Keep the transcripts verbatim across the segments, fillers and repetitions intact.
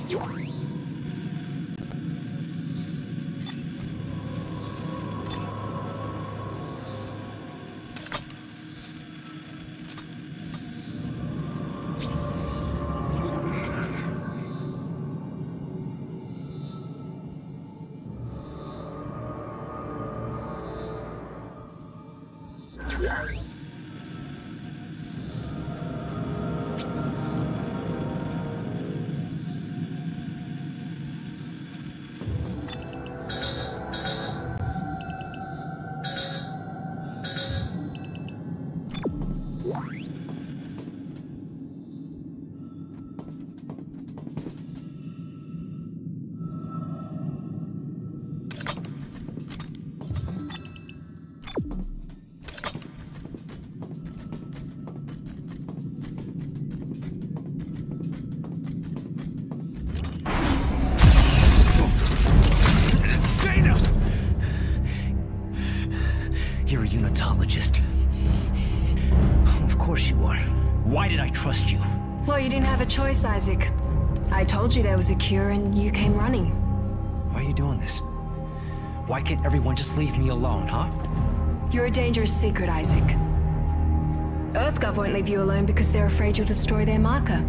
You're a unitologist. Of course you are. Why did I trust you? Well, you didn't have a choice, Isaac. I told you there was a cure and you came running. Why are you doing this? Why can't everyone just leave me alone, huh? You're a dangerous secret, Isaac. EarthGov won't leave you alone because they're afraid you'll destroy their marker.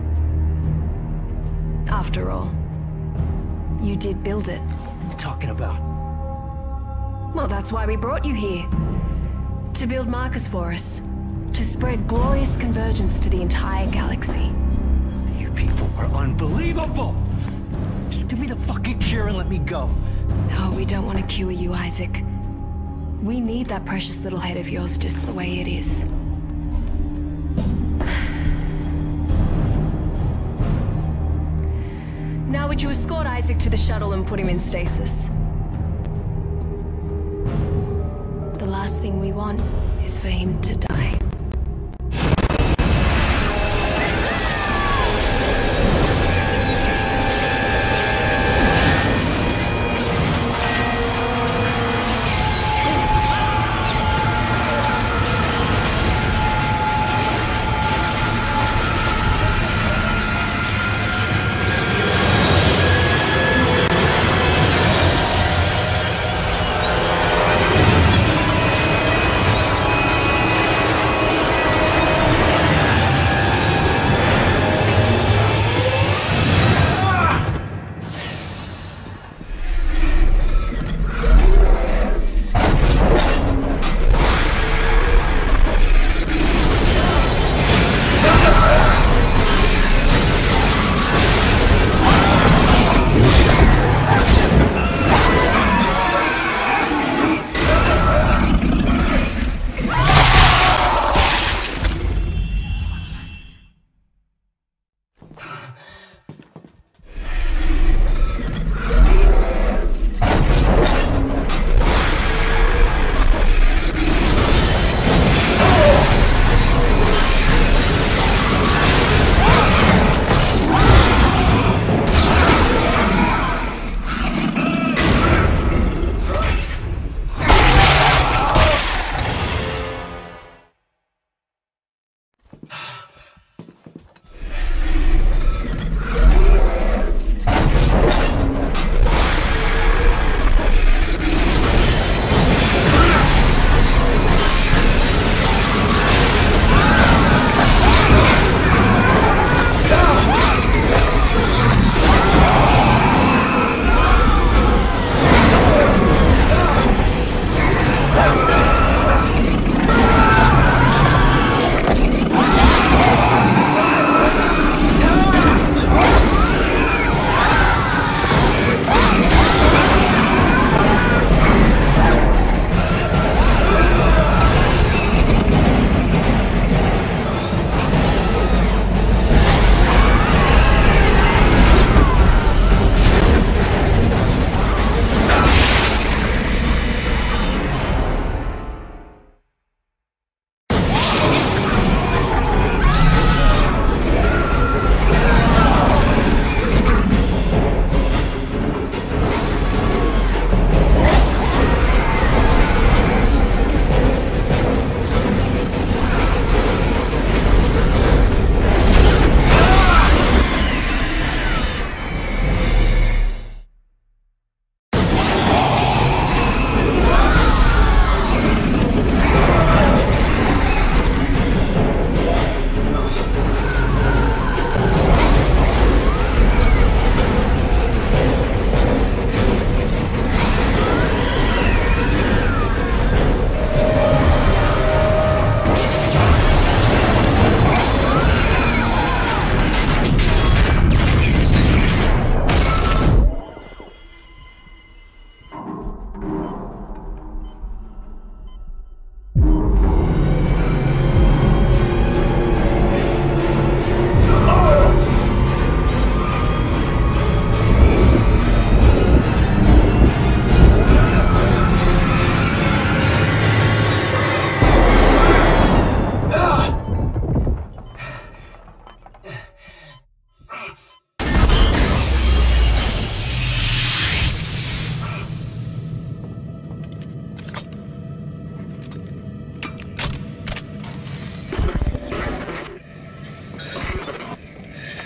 After all, you did build it. What are you talking about? Well, that's why we brought you here. To build markers for us. To spread glorious convergence to the entire galaxy. You people are unbelievable! Just give me the fucking cure and let me go. Oh, we don't want to cure you, Isaac. We need that precious little head of yours just the way it is. Now would you escort Isaac to the shuttle and put him in stasis? The last thing we want is for him to die.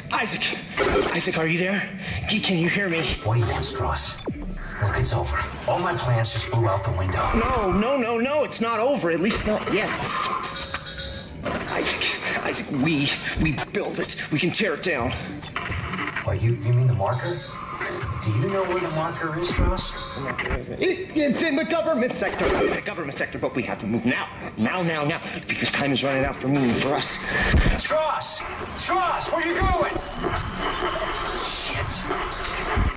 Isaac! Isaac, are you there? Can you hear me? What do you want, Stross? Look, it's over. All my plans just blew out the window. No, no, no, no, it's not over. At least not yet. Isaac, Isaac, we, we build it. We can tear it down. What, you, you mean the marker? Do you know where the marker is, Stross? It, it's in the government sector. The government sector, but we have to move now. Now, now, now. Because time is running out for me and for us. Stross! Stross, where are you going? Shit.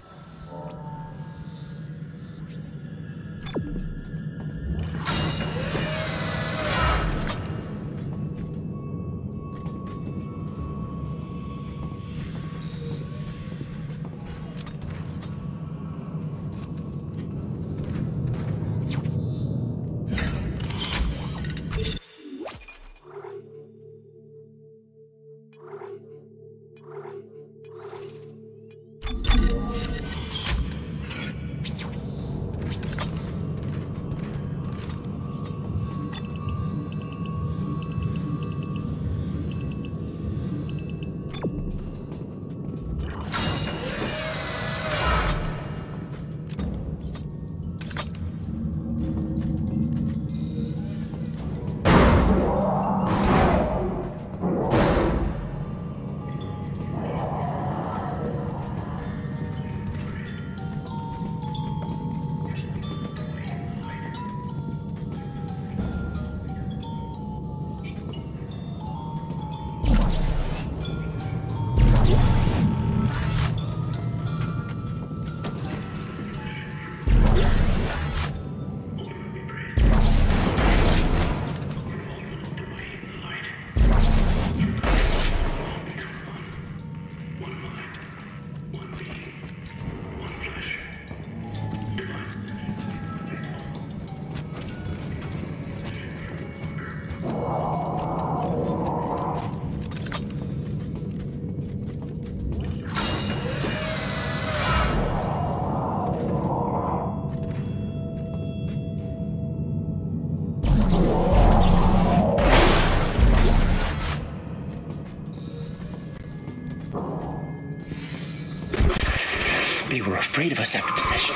They were afraid of us after the sessions.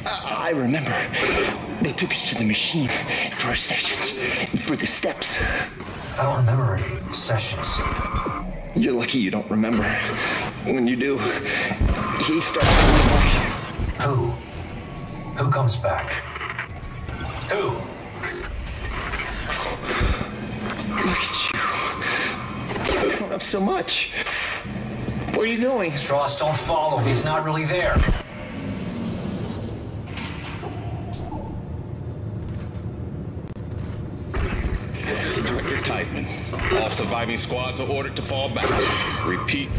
I remember. They took us to the machine for our sessions, for the steps. I don't remember any sessions. You're lucky you don't remember. When you do, he starts coming back. Who? Who comes back? Who? Look at you. You've grown up so much. Where are you going? Stross, don't follow me. He's not really there. Director Titan. All surviving squads are ordered to fall back. Repeat.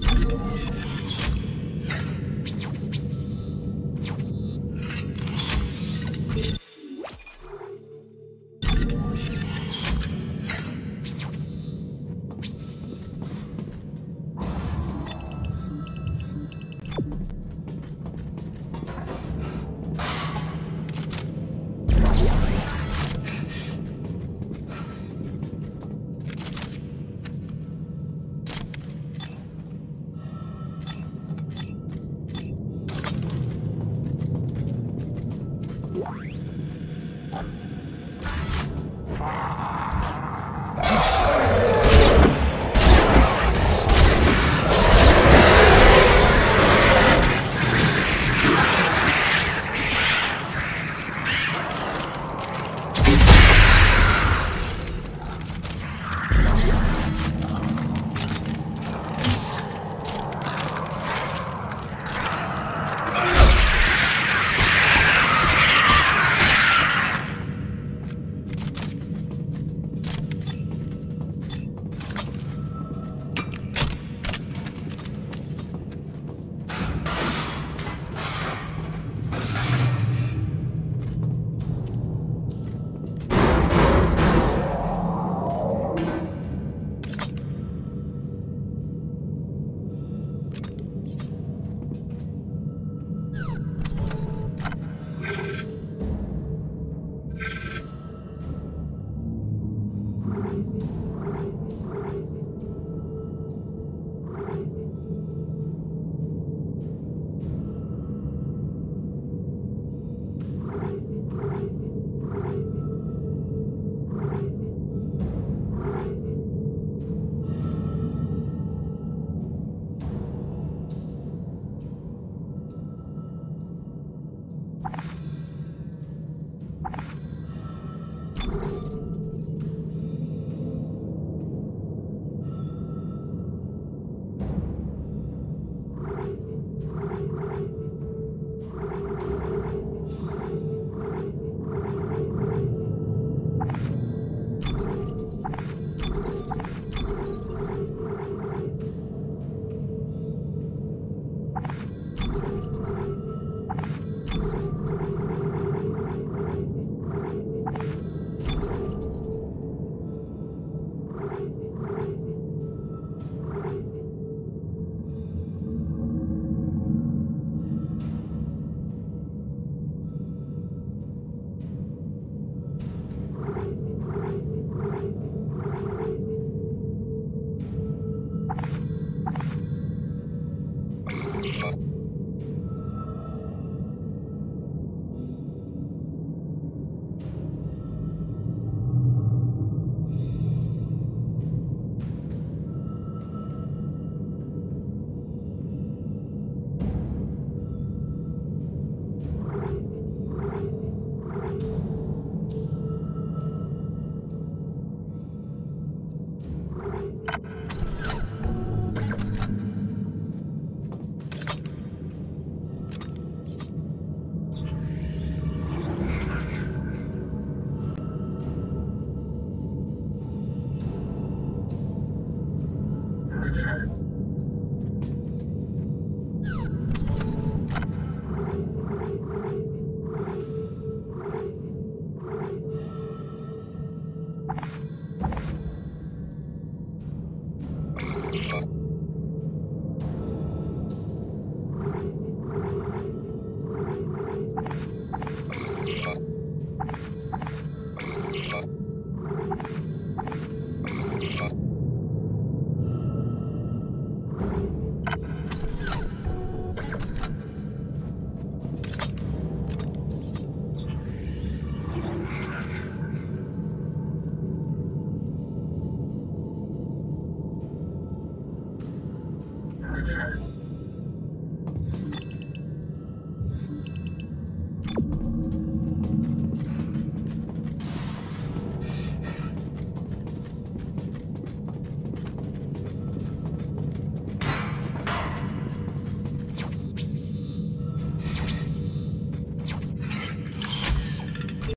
Thank you.